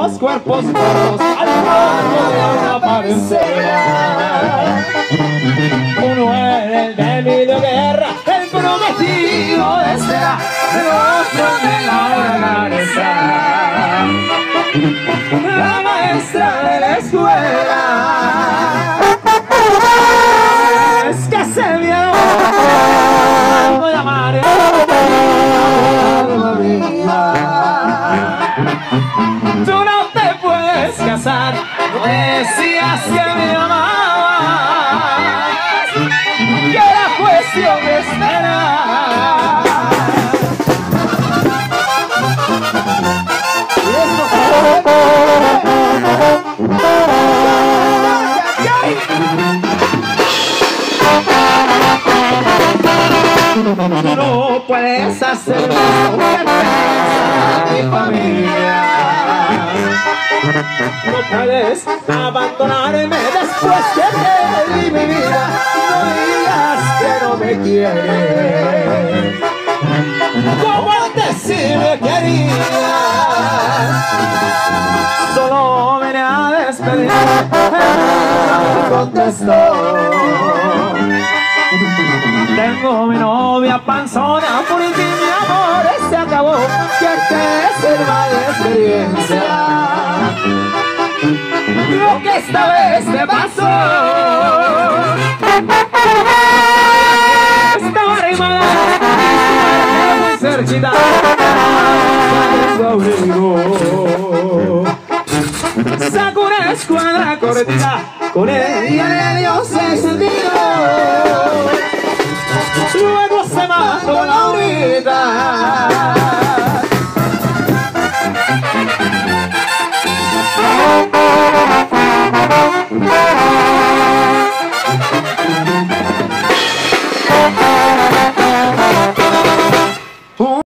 dos cuerpos gordos al fondo de una parecera. Uno era el de videoguerra, el prometido de Estela, el otro de Laura Garza, la maestra de la escuela. Es que se vio voy a amar tú no te puedes casar, decías que me amabas, que era cuestión de esperar. Tú no puedes hacer esto que a mi familia. No puedes abandonarme después que te di mi vida. No digas que no me quieres, como antes sí me querías. Solo vine a despedirme, no me contestó. Tengo mi novia panzona, por ti mi amor se acabó. Que te sirva de experiencia lo que esta vez te pasó. Estaba arrimada muy cerquita de su abrigo. Sacó una escuadra cortita, con ella le dio 6 días.